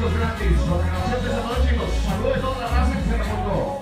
discos gratis. Los regalos de esta noche, chicos. Saludos de toda la raza que se reportó.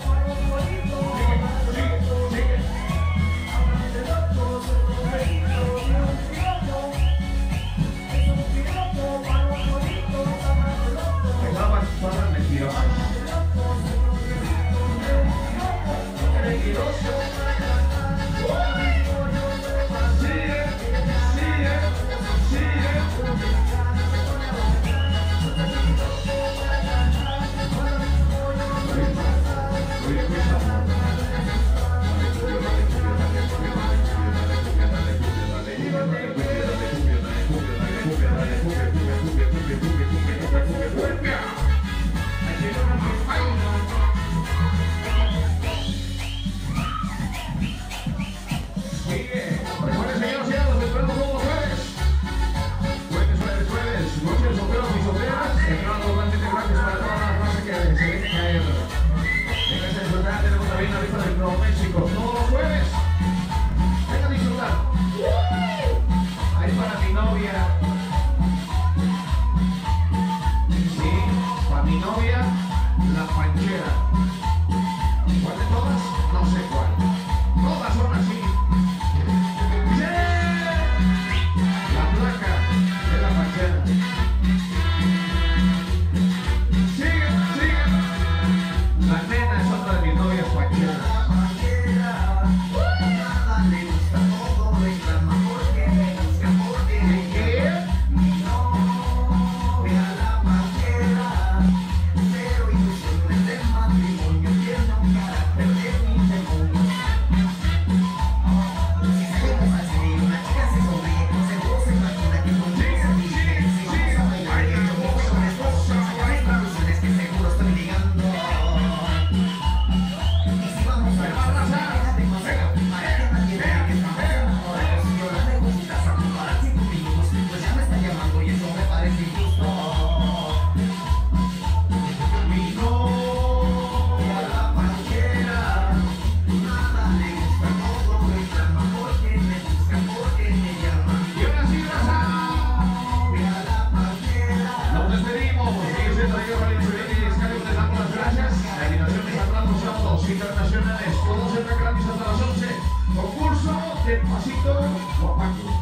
Internacionales, todos entran gratis hasta las 11. Concurso de pasito guapango.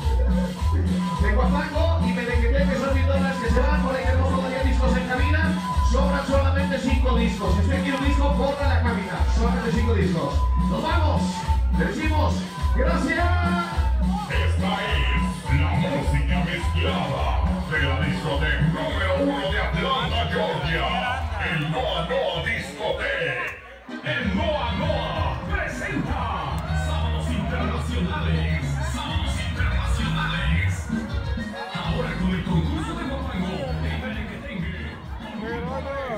De guapango y merengueteques servidores que se van por ahí, tenemos todavía discos en cabina. Sobran solamente 5 discos. Si usted quiere un disco, corra la cabina. Solamente 5 discos. Nos vamos. Le decimos gracias. Esta es la música mezclada de la discoteca número 1 de Atlanta, Georgia. El Noa Noa Discoteca. El Noa